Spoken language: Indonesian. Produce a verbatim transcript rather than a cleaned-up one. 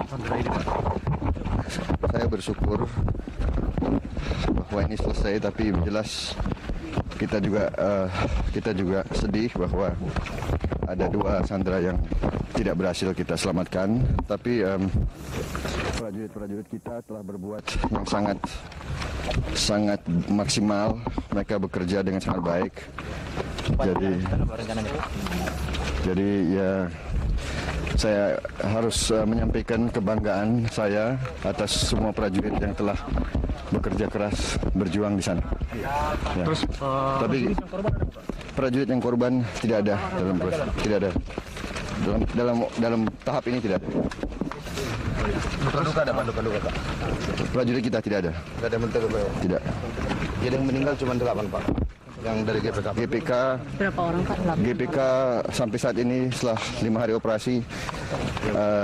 Sandra ini, Pak? Saya bersyukur bahwa ini selesai, tapi jelas kita juga uh, kita juga sedih bahwa ada dua sandera yang tidak berhasil kita selamatkan. Tapi um, prajurit-prajurit kita telah berbuat yang sangat sangat maksimal. Mereka bekerja dengan sangat baik. Jadi, jadi ya saya harus uh, menyampaikan kebanggaan saya atas semua prajurit yang telah bekerja keras berjuang di sana. Ya. Terus, uh, tapi prajurit yang korban tidak ada dalam proses, tidak ada dalam dalam dalam tahap ini tidak ada. Luka-luka ada Pak, luka-luka Pak. Prajurit kita tidak ada. Tidak ada mental Pak. Tidak. Jadi yang meninggal cuma delapan Pak. Yang dari G P K. G P K Berapa orang Pak? G P K sampai saat ini setelah lima hari operasi. Uh,